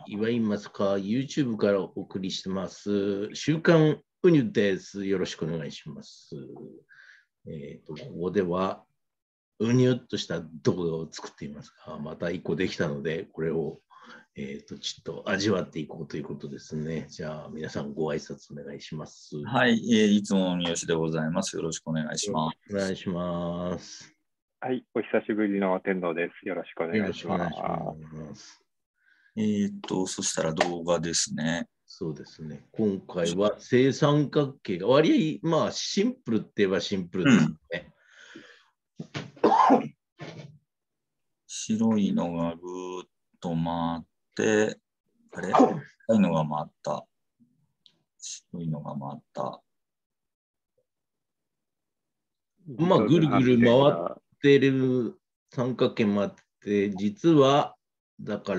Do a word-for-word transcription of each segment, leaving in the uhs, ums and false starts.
祝いますか YouTube からお送りしてます。週刊ウニュです。よろしくお願いします。えーと、ここではうにゅっとした動画を作っていますが、またいっこできたので、これを、えーと、ちょっと味わっていこうということですね。じゃあ、皆さんご挨拶お願いします。 はい、えー、いつもの三好でございます。よろしくお願いします。 お願いします。 はい、お久しぶりの天童です。よろしくお願いします。 ますえー、っと、そしたら動画ですね。 そうですね。今回は正三角形が割合、まあシンプルって言えばシンプルですね。 うん、白いのがぐーっと回って、あれ赤いのが回った。白いのが回った。 まあ、ぐるぐる回ってる三角形もあって、実は、だから、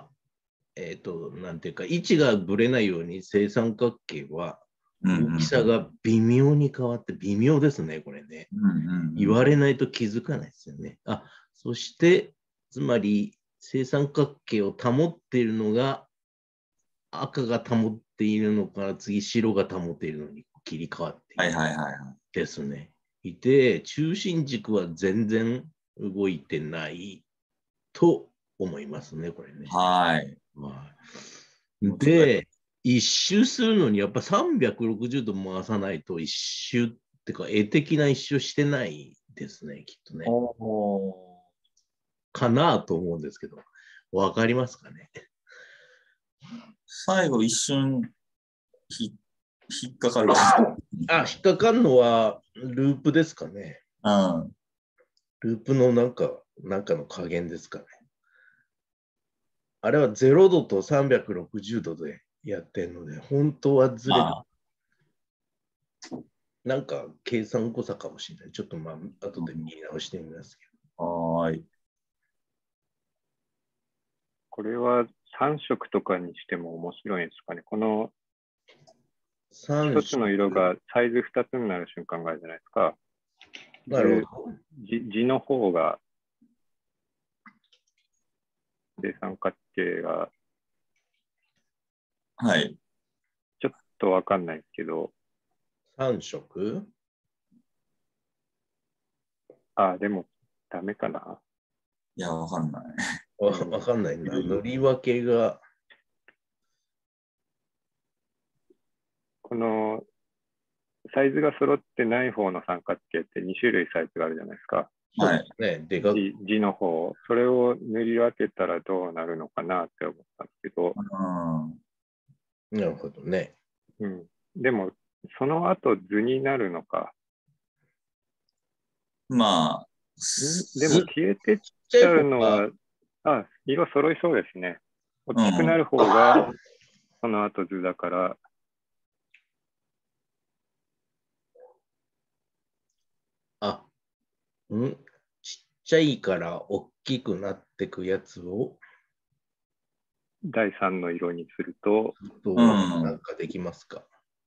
えっと、なんていうか、位置がぶれないように正三角形は、大きさが微妙に変わって、微妙ですね、これね。言われないと気づかないですよね。あ、そして、つまり、正三角形を保っているのが、赤が保っているのから、次、白が保っているのに切り替わっているですね。いて、中心軸は全然動いてないと思いますね、これね。 はい。 で、一周するのにやっぱさんびゃくろくじゅうど回さないと一周ってか、絵的な一周してないですね、きっとね。かなと思うんですけど、わかりますかね。 最後一瞬ひ引っかかる。 あ、引っかかるのはループですかね。 うん。 ループのなんか、なんかの加減ですかね。あれはゼロどとさんびゃくろくじゅうどでやってるので、本当はずれて、なんか計算誤差かもしれない。ちょっとまあ、後で見直してみますけど。はい。 これはさん色とかにしても面白いんですかね。この一つの色がサイズふたつになる瞬間があるじゃないですか。 なるほど。 字の方が、正三角形が、 はい。 ちょっとわかんないですけど。 さん色あ、でもダメかな。 いや、わかんない。 わかんないな。塗り分けが。 このサイズが揃ってない方の三角形ってに種類サイズがあるじゃないですか。 はい。ね、でかく。 字の方。それを塗り分けたらどうなるのかなって思ったんですけど。 なるほどね。 うん。でも、その後図になるのか。 まあ。 でも消えてっちゃうのは、あ、色揃いそうですね。大きくなる方がその後図だから。 あ、んちっちゃいから大きくなってくやつをだいさんの色にすると、 どうなんかできますか。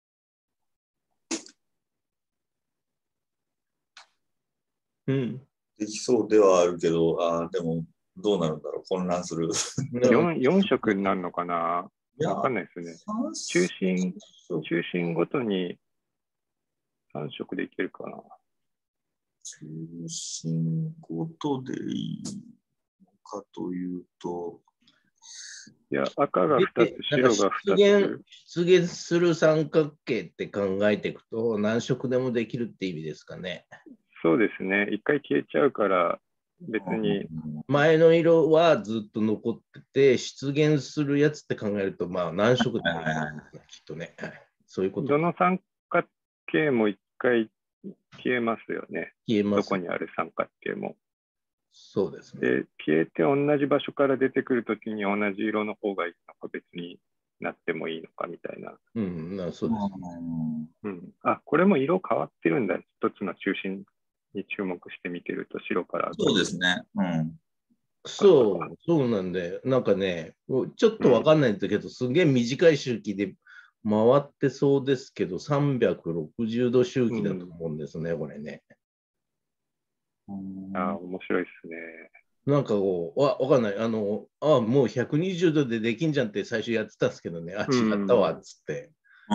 うん。できそうではあるけど、あでもどうなるんだろう、混乱する。 よん, よん色になるのかな。わかんないですね。中心、中心ごとにさん色でいけるかな。 中心ごとでいいのかというと、 いや、赤がふたつ、白がふたつ。 出現する三角形って考えていくと、何色でもできるって意味ですかね。 そうですね。一回消えちゃうから、別に。 前の色はずっと残ってて、出現するやつって考えると、まあ何色でもいいきっとね。そういうこと。 どの三角形も一回消えますよね。 消えます。 どこにある三角形も。 そうですね。 で、消えて同じ場所から出てくるときに同じ色の方がいいのか別になってもいいのかみたいな。 うん、なそうです、 ね。うん。あ、これも色変わってるんだ。一つの中心に注目して見てると白から。 そうですね。うん。 そう、そうなんで、なんかね、ちょっとわかんないんだけど、うん、すげえ短い周期で回ってそうですけど、さんびゃくろくじゅうど周期だと思うんですね、うん、これね。 ああ、面白いですね。 なんかこう、わ、わかんない。あの、あ、もうひゃくにじゅうどでできんじゃんって最初やってたんですけどね、あ、違ったわ、っつって。 うん。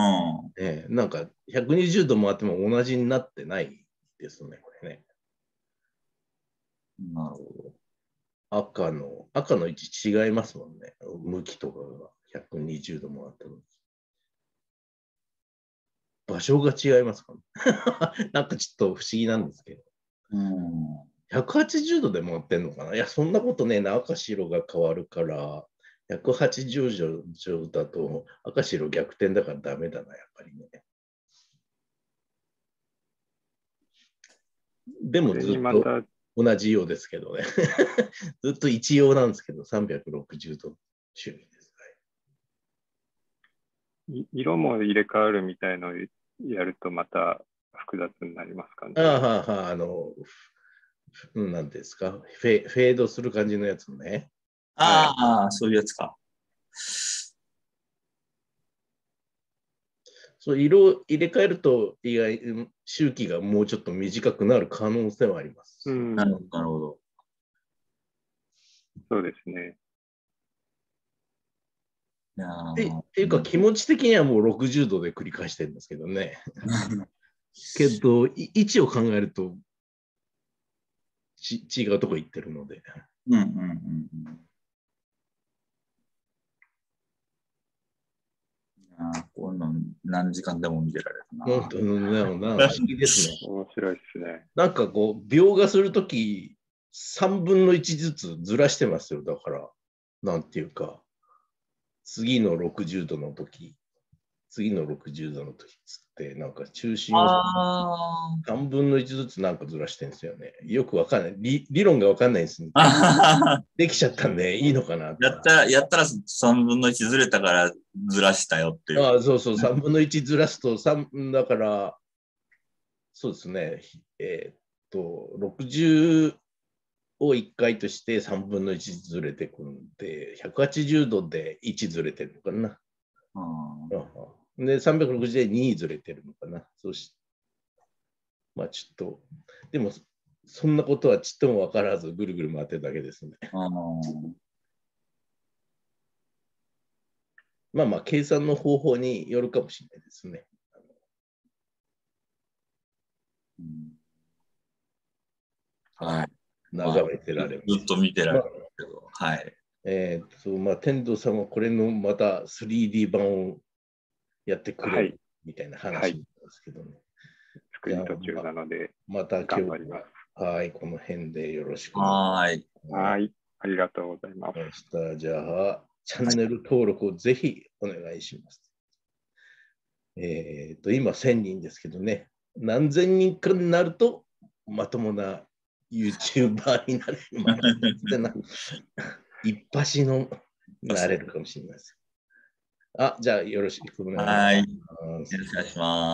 ええ、なんかひゃくにじゅうど回っても同じになってないですね、これね。 なるほど。 赤の、赤の位置違いますもんね。向きとかがひゃくにじゅうど回ったの。場所が違いますかね。なんかちょっと不思議なんですけど。 うん。 ひゃくはちじゅうどで回ってんのかな。いや、そんなことねえな。赤白が変わるから、ひゃくはちじゅうどだと赤白逆転だからダメだな、やっぱりね。でもずっと同じようですけどね。ずっと一様なんですけど、さんびゃくろくじゅうど周囲です。 色も入れ替わるみたいのをやるとまた複雑になりますかね。 ああ、はあ、はあ、あの、なんですかフェ、フェードする感じのやつね。 ああ、はい、そういうやつか。 そう色を入れ替えると意外周期がもうちょっと短くなる可能性はあります。 うん、 なるほど。 そうですね。 いやってっていうか気持ち的にはもうろくじゅうどで繰り返してるんですけどね。けど位置を考えるとち違うとこ行ってるので。 うんうんうんうんあこういうの何時間でも見てられるな。 本当に不思議ですね。 面白いですね。 なんかこう、描画するときさんぶんのいちずつずらしてますよ。だから、なんていうか、次のろくじゅうどの時、次のろくじゅうどの時つって、なんか中心をさんぶんのいちずつなんかずらしてるんですよね。よくわかんない。理, 理論がわかんないですね。できちゃったんでいいのかな。 やったら、やったらさんぶんのいちずれたからずらしたよっていう。 ああ、そうそう、さんぶんのいちずらすとさん、だから、そうですね、えー、っと、ろくじゅうをいっかいとしてさんぶんのいちずれてくるんで、ひゃくはちじゅうどでいちずれてるのかな。うん、で、さんびゃくろくじゅうでにずれてるのかな。そして、まあちょっと、でも、そんなことはちっとも分からず、ぐるぐる回ってるだけですね。まあまあ、計算の方法によるかもしれないですね。 うん、はい。 眺めてられます。 まあ、ずっと見てられるけど、まあ、はい。 えー、っと、まあ、天童さんはこれのまた スリーディー 版をやってくれるみたいな話なんですけどね。 作り途中なので、 また今日は、はい、この辺でよろしくお願いします。はい、ありがとうございます。 じゃあ、チャンネル登録をぜひお願いします。えっと、今せんにんですけどね、何千人かになるとまともな YouTuber になれる。まあ、一発のなれるかもしれないです。あ、じゃあよろしくお願いします。 はい。よろしくお願いします。